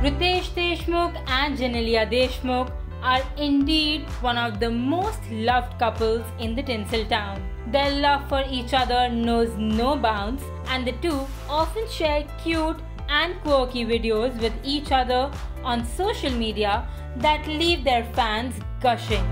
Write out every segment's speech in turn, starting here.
Ritesh Deshmukh and Genelia Deshmukh are indeed one of the most loved couples in the Tinseltown. Their love for each other knows no bounds, and the two often share cute and quirky videos with each other on social media that leave their fans gushing.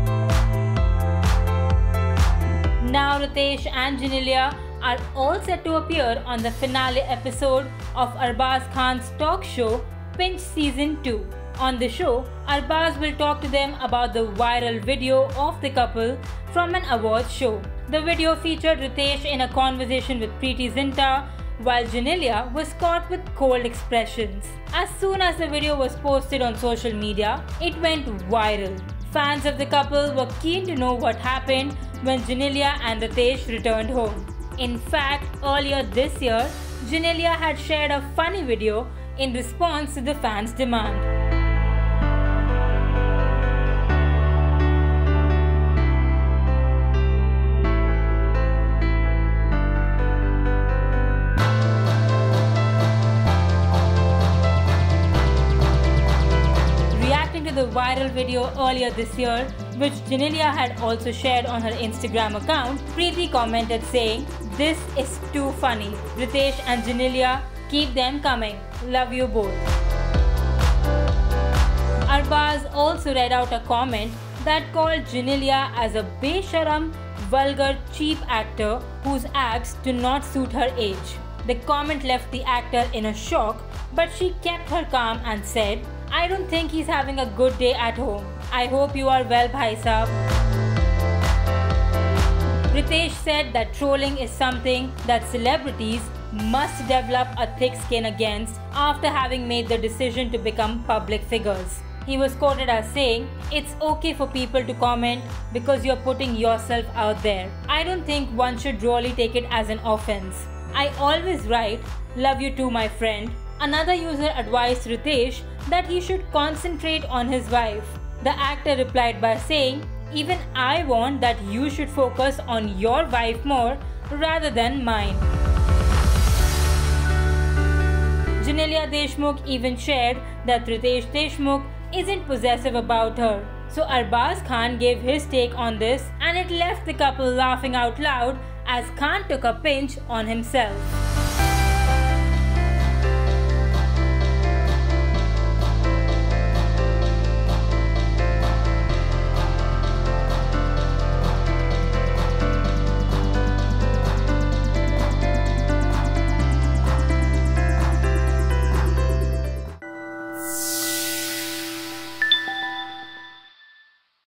Now Ritesh and Genelia are all set to appear on the finale episode of Arbaz Khan's talk show Pinch Season 2. On the show, Arbaz will talk to them about the viral video of the couple from an awards show. The video featured Ritesh in a conversation with Preity Zinta, while Genelia was caught with cold expressions. As soon as the video was posted on social media, it went viral. Fans of the couple were keen to know what happened when Genelia and Ritesh returned home. In fact, earlier this year, Genelia had shared a funny video in response to the fans' demand. Reacting to the viral video earlier this year, which Genelia had also shared on her Instagram account, Preity commented saying, "This is too funny. Ritesh and Genelia, keep them coming. Love you both." Arbaz also read out a comment that called Genelia as a besharam, vulgar, cheap actor whose acts do not suit her age. The comment left the actor in a shock, but she kept her calm and said, "I don't think he's having a good day at home. I hope you are well, bhai saab." Ritesh said that trolling is something that celebrities must develop a thick skin against after having made the decision to become public figures. He was quoted as saying, "It's okay for people to comment because you're putting yourself out there. I don't think one should really take it as an offense. I always write, 'Love you too, my friend.'" Another user advised Ritesh that he should concentrate on his wife. The actor replied by saying, "Even I want that you should focus on your wife more rather than mine." Genelia Deshmukh even shared that Ritesh Deshmukh isn't possessive about her. So Arbaz Khan gave his take on this, and it left the couple laughing out loud as Khan took a pinch on himself.